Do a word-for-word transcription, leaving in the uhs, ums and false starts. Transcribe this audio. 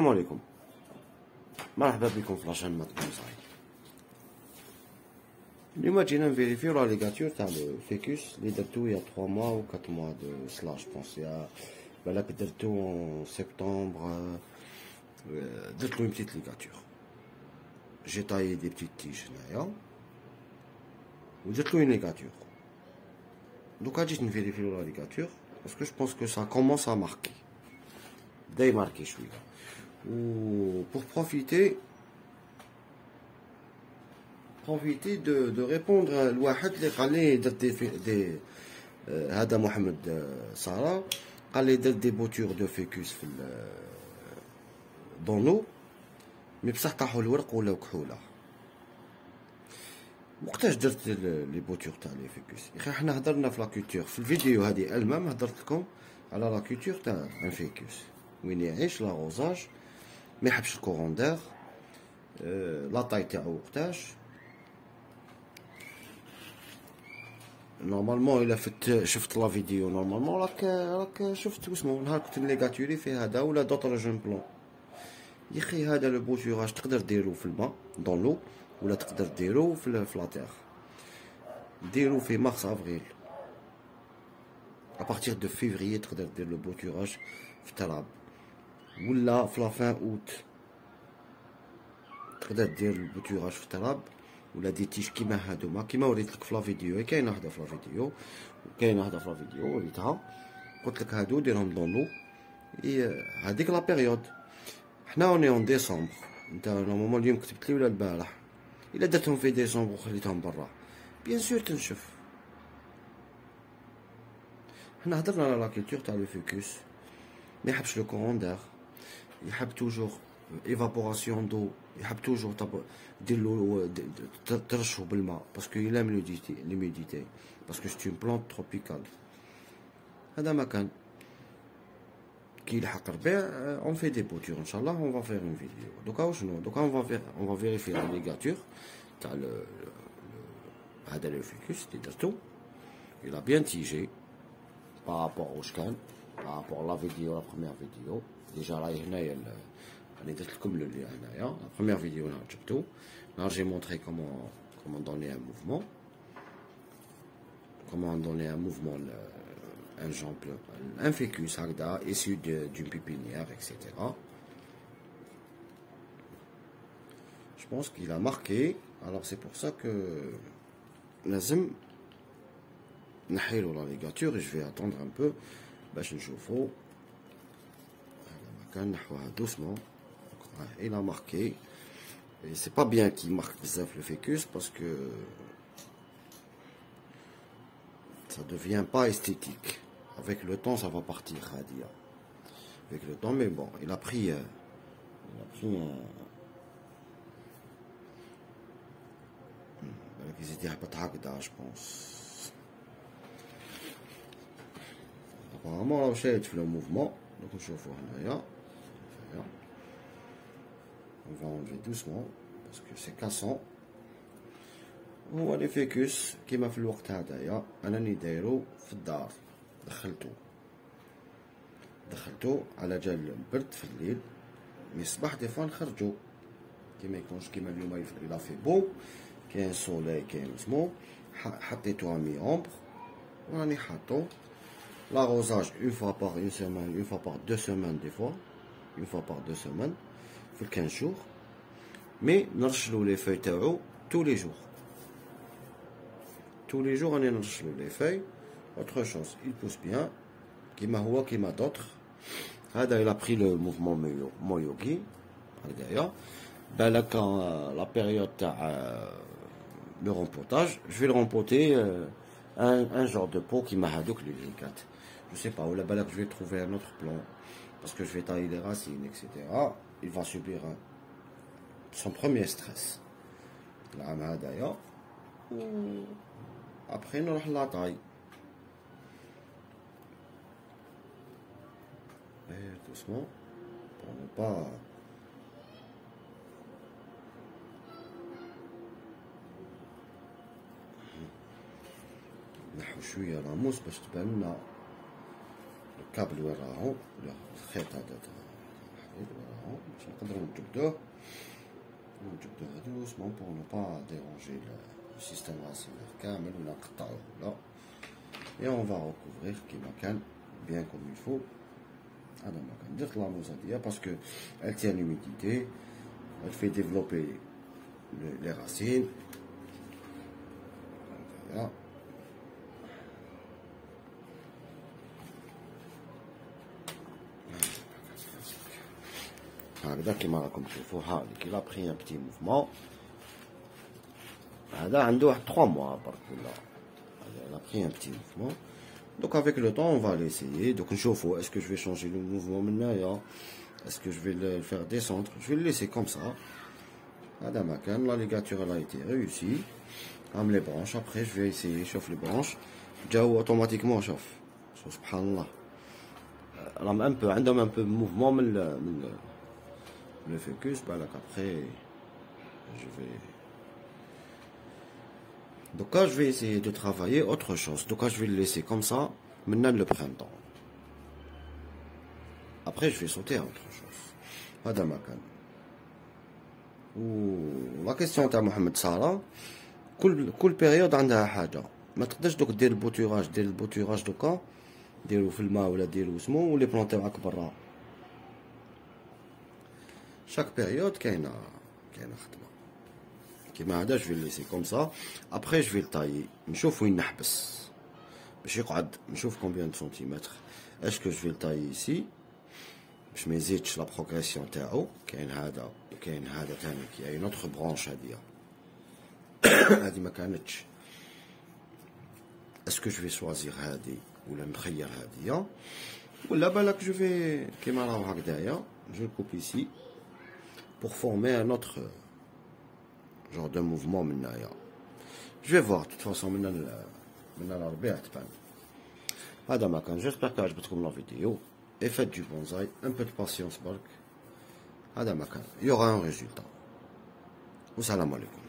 عليكم، مرحبا بكم في لاشين ماتكم صاحبي. اليوم جينا نفيريفيو لا ليغاتور تاع الفيكوس اللي درتو يا ثلاثة موا و أربعة موا دو سلا جو بونس، يا بالك درتو اون سبتمبر. درتلو اون بتيت ليغاتور، جي تايي دي بتيت تيج هنايا و درتلو اون ليغاتور. دوكا جيت نفيريفيو لا ليغاتور باسكو جو بونس كو سا كومونس ا ماركي، بدا يماركي شويه. و pour profiter profiter de de répondre لواحد اللي قال لي درت دي دي هذا محمد سارة قال لي درت دي بوتور دو فيكوس في دونو مي بصح طاحوا الورق ولاو كحوله. وقتاش درت لي بوتور تاع لي فيكوس؟ يا اخي حنا هضرنا في لا كولتور في الفيديو هذه المام، هضرت لكم على لا كولتور تاع ان فيكوس وين يعيش لاغوزاج، ما يحبش الكورون داغ، لا طاي تاعو وقتاش نورمالمون. الا فت شفت لا فيديو نورمالمون راك راك شفت واسمو نهار كنت نليغاتوري في هذا ولا دوطر جون بلون. يا اخي هذا لو بوتوراج تقدر ديرو في الماء دون لو، ولا تقدر ديرو في في لا تيغ، ديرو في مارس افريل. ابارتيغ دو فيفري تقدر دير لو بوتوراج في التراب، ولا في لا فان اوت تقدر دير البوتوراج في التراب، ولا دي تيش كيما هادوما كيما وريتلك في لا فيديو. كاينه وحده في لا فيديو وكاينه وحده في لا فيديو وريتها، قلت لك هادو ديرهم دون لو. هذيك لا بيريود حنا اوني اون ديسمبر، انت نورمالمون اليوم كتبت لي ولا البارح، الا درتهم في ديسمبر وخليتهم برا بيان سور تنشف. حنا هضرنا على لا كولتور تاع لو فيكوس، ما يحبش لو كورون داغ، يحب توجور ايفابوراسيون دو، يحب توجور ديرلو ترشو بالماء باسكو يلام لوميديتي لوميديتي باسكو سي اون بلانت تروبيكال. هذا ما كان كي يلحق الربيع اون في دي بوتور ان شاء الله. اون فا فير اون فيديو دوكا وشنو دوكا اون فا فير اون فا فيريفي لا ليغاتور تاع هذا لو فيكوس اللي درتو il a bien tigé par rapport واش كان par rapport لا فيديو لا بروميير فيديو. ديجا راهي هنايا راني درت لكم اللي هنايا لا بروميير فيديو نهار جبتو، نهار جي مونطري كومون كومون دوني ان موفمون، كومون دوني ان موفمون un exemple, un ficus هكذا issu d'une pépinière, et cetera. Je pense qu'il a marqué. Alors c'est pour ça que لازم نحيلو لا ليغاتور. Je vais attendre un peu باش نشوفو. هذا مكان نحوها doucement. Il a marqué. Et c'est pas bien qu'il marque بزاف le ficus parce que ça devient pas esthétique. Avec le temps, ça va partir, Hadia. Avec le temps, mais bon, il a pris, euh, il a pris un. Ils étaient pas très je pense. Apparemment, là, j'ai fait le mouvement. Donc, je vais là. On va enlever doucement parce que c'est cassant. هو لي فيكوس كيما في الوقت هذايا انا راني دايرو في الدار، دخلتو دخلتو على جال البرد في الليل، مي الصباح دي فوا نخرجو كيما يكونش كيما اليوم إلا في بو كاين سوليي كاين سمو. حطيتو مي اومبر وراني حاطو لاغوزاج اون فوا باغ اون سيمين، اون فوا باغ دو سيمين، دي فوا اون فوا باغ دو سيمين في الكان جور. مي نرشلو لي فاي تاعو تو لي جور، tous les jours on est dans les feuilles. Autre chose, il pousse bien كيما هو كيما d'autres. هذا il a pris le mouvement Moyogi هكذايا. بالك la période تاع le rempotage, je vais le rempoter un, un genre de pot كيما هذوك les délicates. Je sais pas, ولا بالك je vais trouver un autre plan parce que je vais tailler les racines, et cetera. Il va subir un, son premier stress. العام هذايا. Après نروح لا طاي. Et doucement pour ne pas نحو شويه راموس باش تبان لنا الكابل وين راهو، الخيط هذا تاع باش نقدروا نجبدوه نجبدوه doucement pour ne pas déranger le système racinaire كامل ولا نقطعوه لا. et on va recouvrir كيما كان bien comme il faut. هذا ما كان درت لاموزا ديالها parce que elle tient l'humidité, elle fait développer les racines. Voilà. هكذا كيما راكم تشوفوا هاذيك il a pris un petit mouvement. هذا عنده واحد trois mois برك ولا il a pris un petit mouvement. Donc avec le temps on va l'essayer. Donc نشوفوا est-ce que je vais changer le mouvement من هنايا, est-ce que je vais le faire descendre, je vais le laisser comme ça. هذا ما كان la ligature elle a été réussie. comme les branches après je vais essayer chauffe les branches جاو automatiquement شوف سبحان الله راهم un peu عندهم un peu mouvement من من le focus. Bah là après je vais donc là je vais essayer de travailler autre chose. Donc là je vais le laisser comme ça maintenant le printemps. Après je vais sauter à autre chose. هذا ما كان. و la question تاع محمد سارة كل كل بيريود عندها حاجه. ما تقدرش دوك دير البوتيراج دير البوتيراج دوكا ديرو في الماء ولا ديرو سمو ولي بلونتي معاك برا. chaque période كاينه كاينه خدمه كيما هذا. جو ليسي كوم سا ابري جو طايي نشوف وين نحبس باش يقعد نشوف كومبيان سنتيمتر. اسكو جو طايي سي باش ما يزيدش لا بروغريسيون تاعو. كاين هذا وكاين هذا ثاني كاين نوتر برونش هاديه هادي ما كانتش. اسكو جو شوازير هادي ولا نخير هاديه ولا بالك جو في كيما راهو هكذايا جو كوب ايسي pour former un autre genre de mouvement maintenant. Je vais voir de toute façon maintenant maintenant l'Arabie تبان. هذا ما كان. j'espère que عجبتكم la vidéo et faites du bonsaï, un peu de patience برك. هذا ما كان. il y aura un résultat. والسلام عليكم.